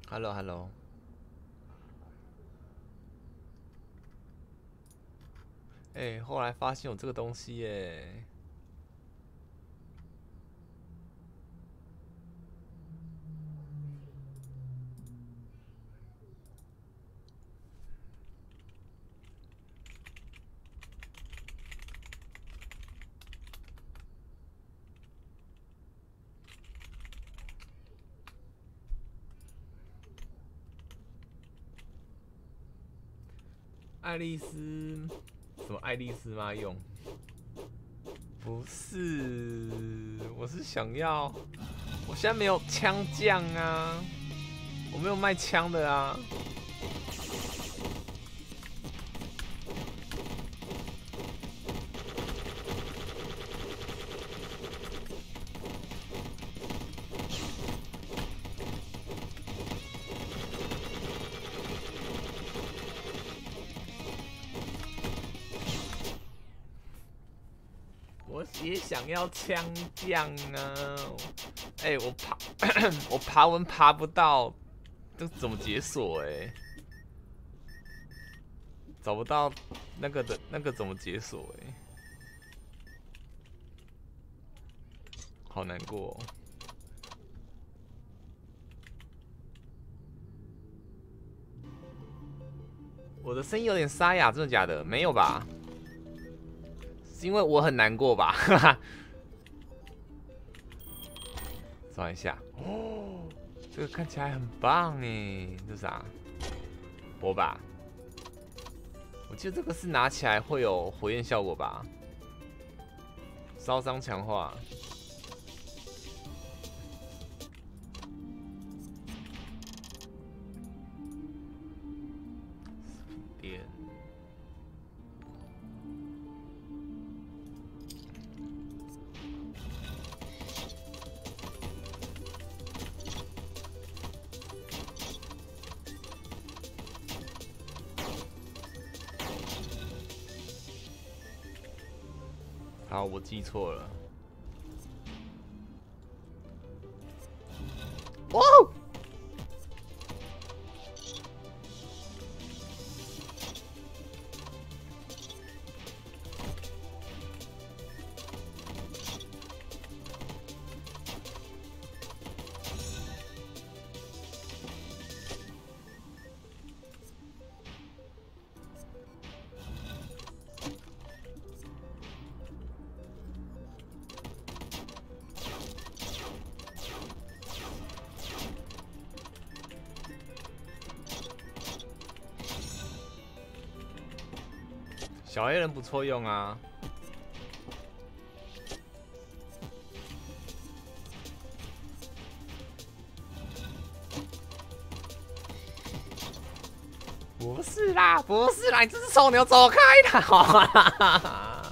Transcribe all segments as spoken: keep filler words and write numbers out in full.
Hello Hello，哎、欸，后来发现有这个东西耶。爱丽丝，什么爱丽丝妈用？不是，我是想要，我现在没有枪匠啊，我没有卖枪的啊。我也想要枪匠啊！哎、欸，我爬，我爬文爬不到，这怎么解锁、欸？哎，找不到那个的，那个怎么解锁、欸？哎，好难过、哦。我的声音有点沙哑，真的假的？没有吧？是因为我很难过吧？哈哈。找一下哦，这个看起来很棒哎，这是啥？火把。我记得这个是拿起来会有火焰效果吧？烧伤强化。点。好，我记错了。哇！小黑人不错用啊。不是啦，不是啦，你这只臭牛走开啦！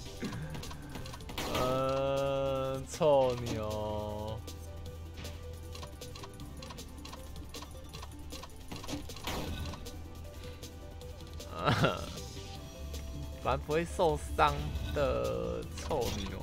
呃，臭牛。呃，反正不会受伤的臭牛。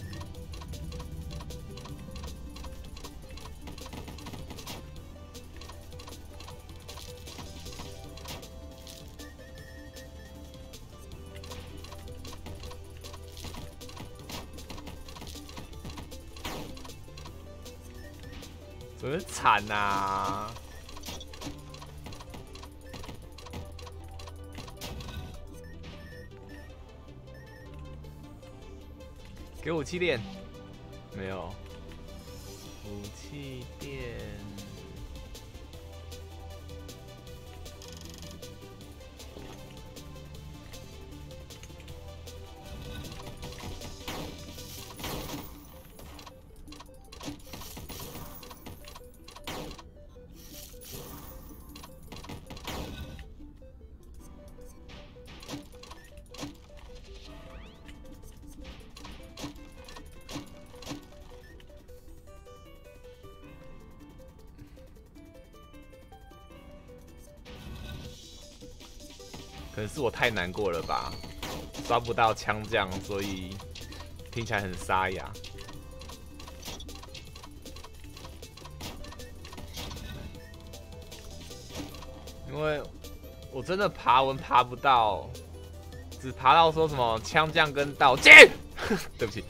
真惨呐！给武器链，没有。武器链。可能是我太难过了吧，抓不到枪将，所以听起来很沙哑。 因为我真的爬文爬不到，只爬到说什么枪匠跟道具，对不起，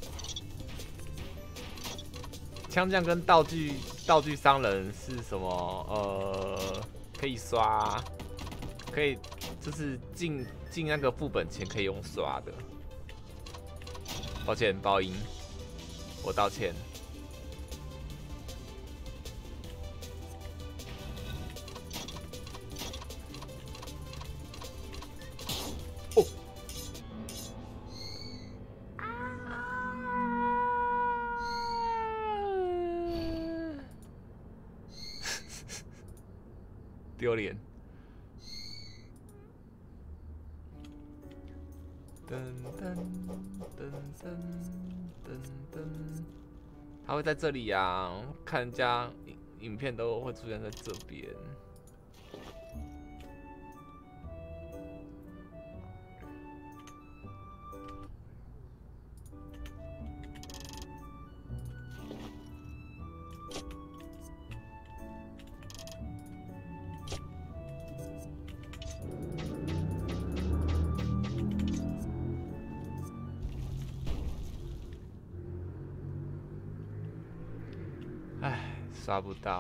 枪匠跟道具道具商人是什么？呃，可以刷，可以就是进进那个副本前可以用刷的。抱歉，爆音，我道歉。哦，丢脸。噔噔噔噔噔噔，他会在这里呀、啊，看人家影影片都会出现在这边。唉，刷不到。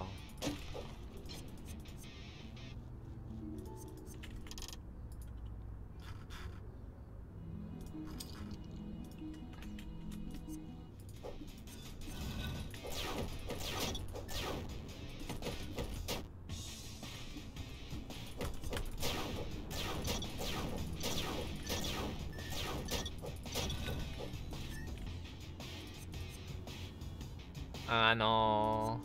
安安哦。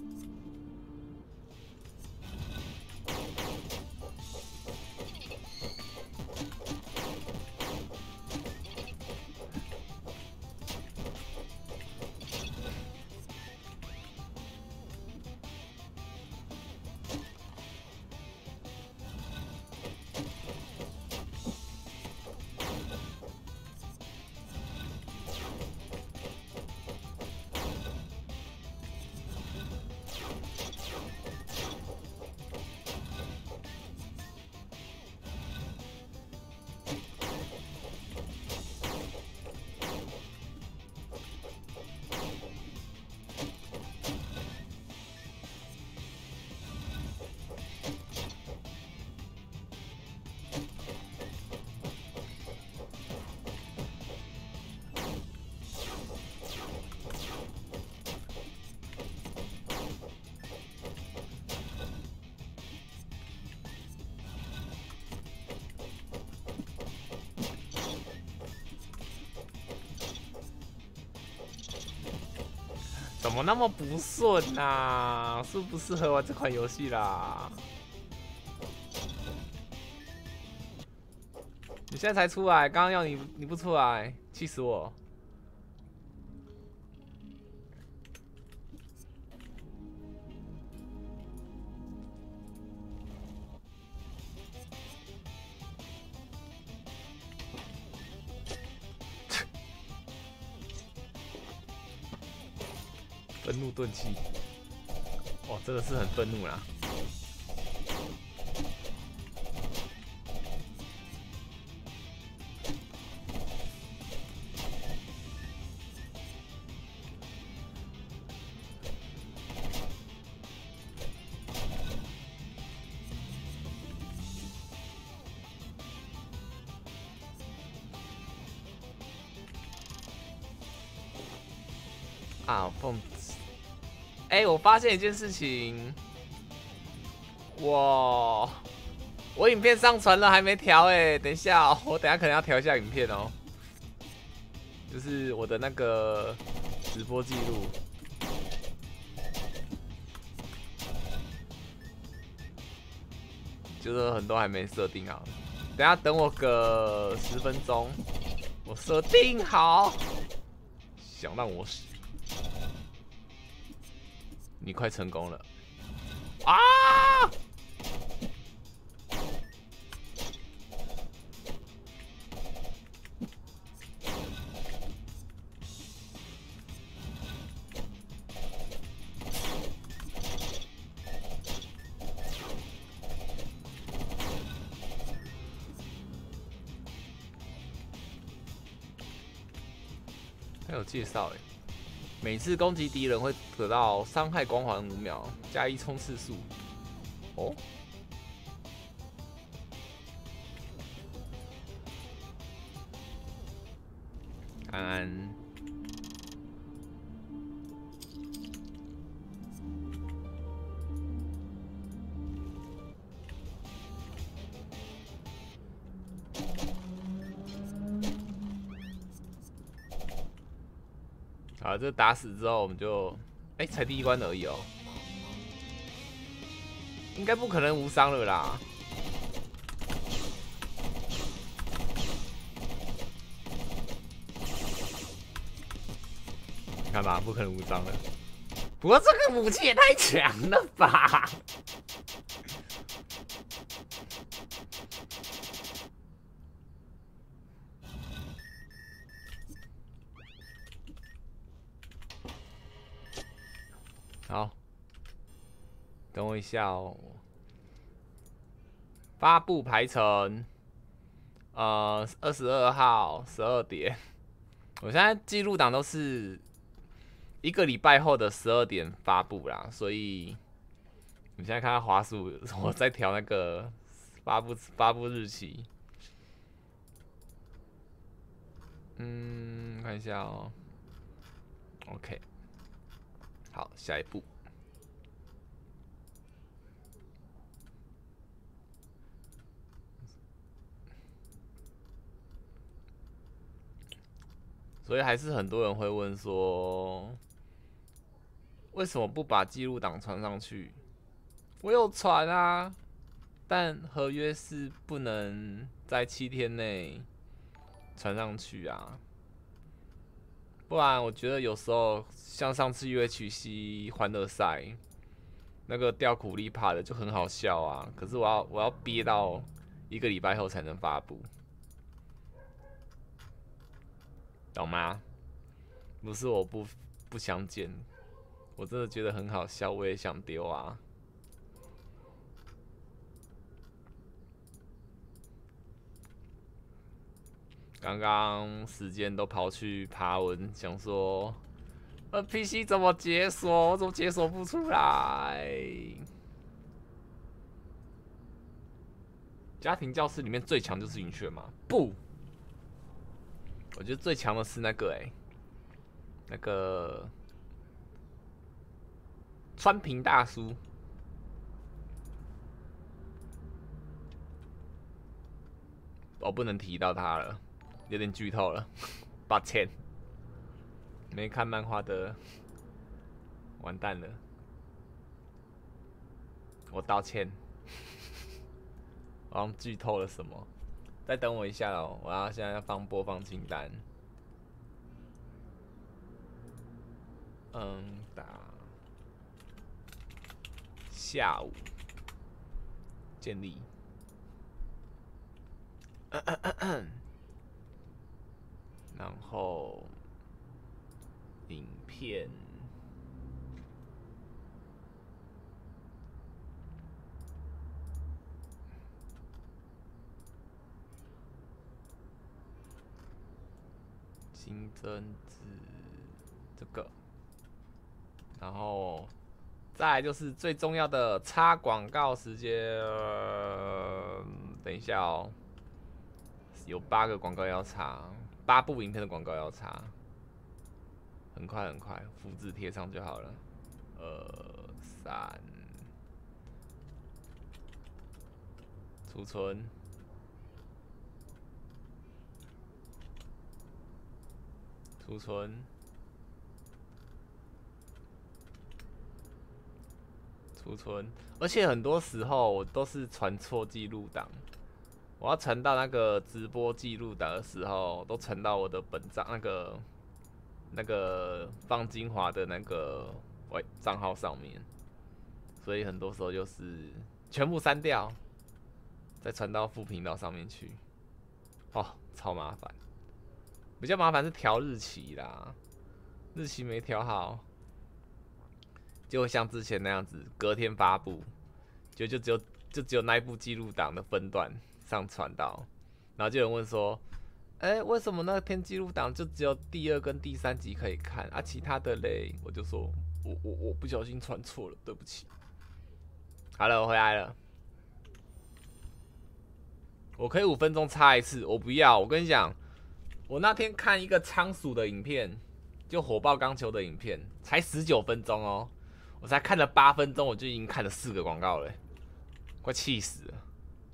怎么那么不顺啊？是不适合玩这款游戏啦？你现在才出来，刚刚要你你不出来，气死我！愤怒钝器，哇，真的是很愤怒啦！啊，蹦子！哎、欸，我发现一件事情，我我影片上传了还没调哎，等一下、喔，我等一下可能要调一下影片哦、喔，就是我的那个直播记录，就是很多还没设定好，等一下等我个十分钟，我设定好，想让我死。你快成功了啊！ 还有介绍哎，每次攻击敌人会得到伤害光环五秒，加一冲刺数。哦，安安。好，这打死之后我们就，哎、欸，才第一关而已哦，应该不可能无伤了啦。看吧，不可能无伤了。不过这个武器也太强了吧！好，等我一下哦。发布排程，呃，二十二号十二点。我现在记录档都是一个礼拜后的十二点发布啦，所以你现在看到滑鼠，我在调那个发布发布日期。嗯，看一下哦。OK， 好，下一步。所以还是很多人会问说，为什么不把记录档传上去？我有传啊，但合约是不能在七天内传上去啊。不然我觉得有时候像上次 U H C 欢乐赛那个掉苦力怕的就很好笑啊，可是我要我要憋到一个礼拜后才能发布，懂吗？不是我不不想剪，我真的觉得很好笑，我也想丢啊。刚刚时间都跑去爬文，想说，呃 ，P C 怎么解锁？我怎么解锁不出来？家庭教室里面最强就是云雀吗？不，我觉得最强的是那个哎、欸，那个川平大叔。我不能提到他了，有点剧透了，抱歉。没看漫画的，完蛋了，我道歉。我好像剧透了什么？再等我一下哦，我要现在要放播放清单。嗯，打下午建立。然后影片新增至这个，然后再来就是最重要的插广告时间。呃、等一下哦，有八个广告要插，八部影片的广告要插，很快很快，复制贴上就好了。二三，储存。储存，储存，而且很多时候我都是传错记录档，我要传到那个直播记录档的时候，都传到我的本账那个那个放精华的那个喂账号上面，所以很多时候就是全部删掉，再传到副频道上面去，哦，超麻烦。比较麻烦是调日期啦，日期没调好，就会像之前那样子，隔天发布，就就只有就只有那一部记录档的分段上传到，然后就有人问说， 哎、欸，为什么那篇记录档就只有第二跟第三集可以看啊？其他的嘞，我就说我我我不小心传错了，对不起。好了，我回来了。我可以五分钟插一次，我不要。我跟你讲，我那天看一个仓鼠的影片，就火爆钢球的影片，才十九分钟哦，我才看了八分钟，我就已经看了四个广告了，快气死了。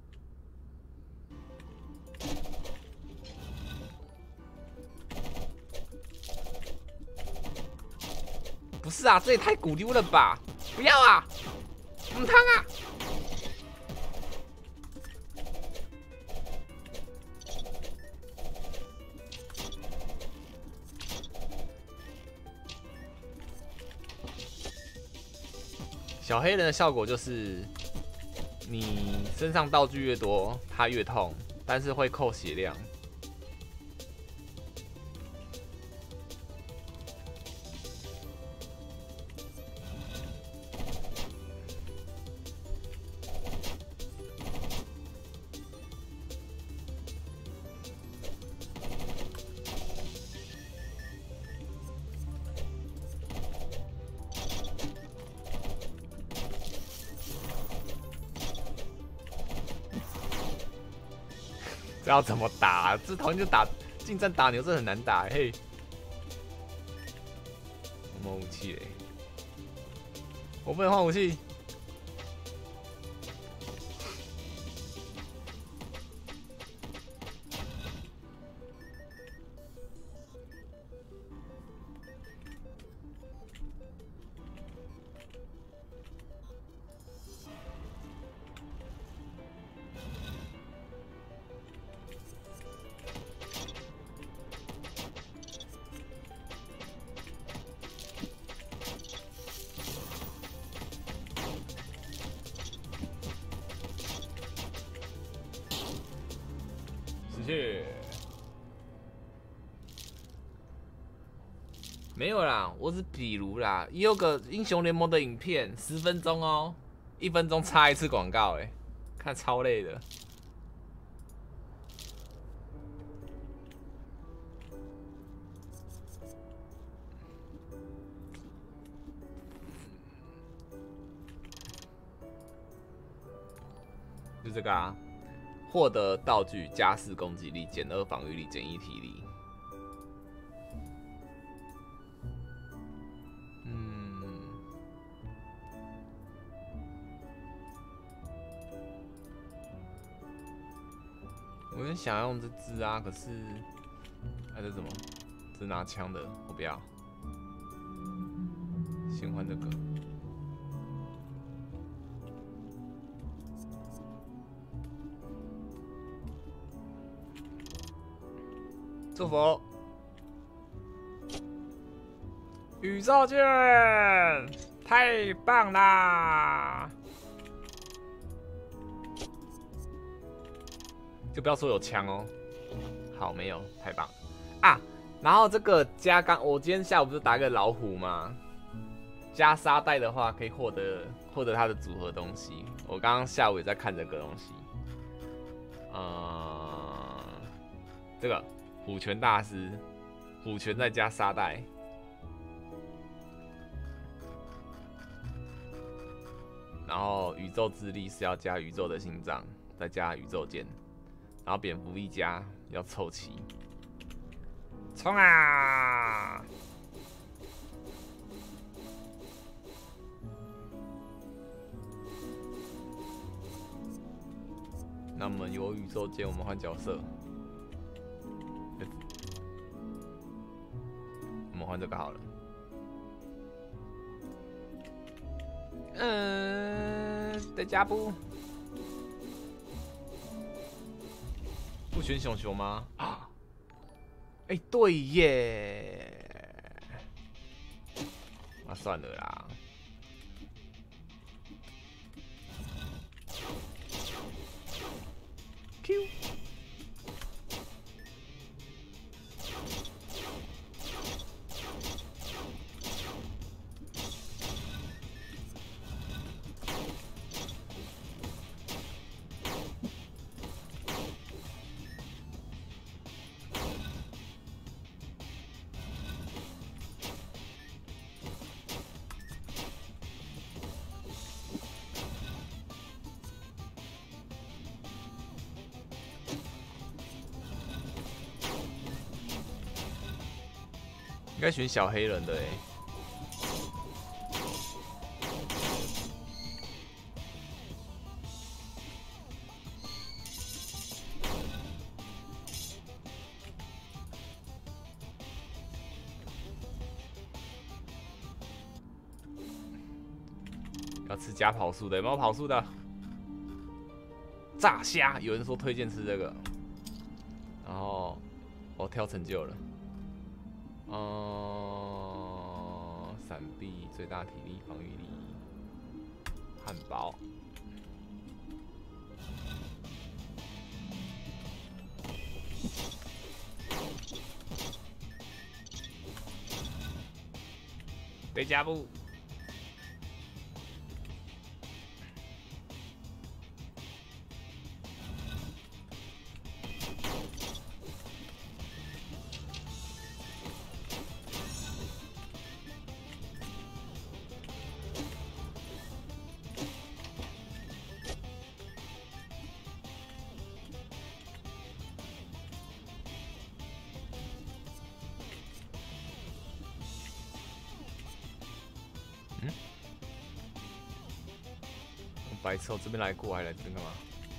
不是啊，这也太鼓溜了吧！不要啊，母汤啊！小黑人的效果就是，你身上道具越多，它越痛，但是会扣血量。这要怎么打、啊？这讨厌就打近战打牛，这很难打、欸、嘿。我没武器嘞，我不能换武器。没有啦，我只比如啦，也有个英雄联盟的影片，十分钟哦，一分钟插一次广告，哎，看超累的。就这个啊，获得道具加四攻击力，减二防御力，减一体力。嗯，我很想要用这支啊，可是，哎，这什么？这拿枪的，我不要，先换这个。祝福宇宙剑，太棒啦！就不要说有枪哦。好，没有，太棒啊！然后这个加刚，我今天下午不是打一个老虎吗？加沙袋的话，可以获得获得它的组合东西。我刚刚下午也在看这个东西。呃，这个。虎拳大师，虎拳再加沙袋，然后宇宙之力是要加宇宙的心脏，再加宇宙剑，然后蝙蝠一加要凑齐，冲啊！那我们有宇宙剑，我们换角色。我们换这个好了。嗯，再加不？不选熊熊吗？啊！哎、欸，对耶。那、啊、算了啦。Q。 应该选小黑人的哎、欸。要吃加跑速的，有没有跑速的？炸虾，有人说推荐吃这个，然后我挑成就了。嗯，闪避、最大体力、防御力、汉堡。对加布。嗯，白痴，我这边来过，还来这边干嘛？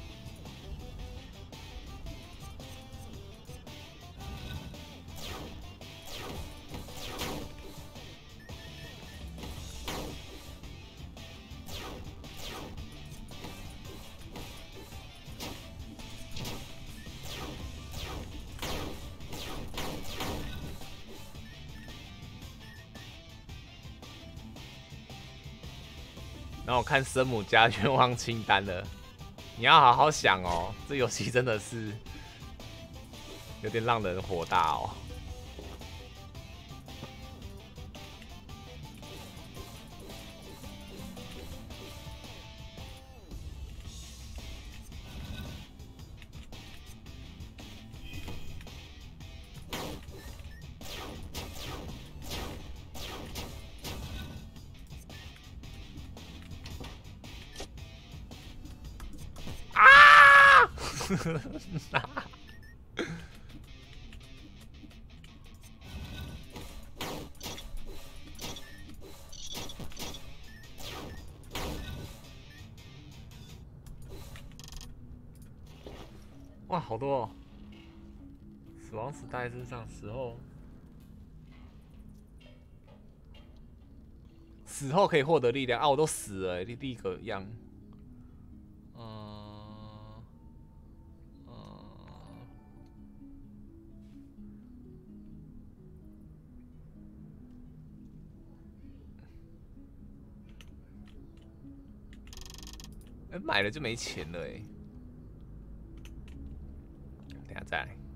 然后我看生母加愿望清单了，你要好好想哦，这游戏真的是有点让人火大哦。哇，好多哦！死亡时带身上死后，死后可以获得力量啊！我都死了、欸，立立个样。嗯嗯，哎、欸，买了就没钱了哎、欸。等下再来。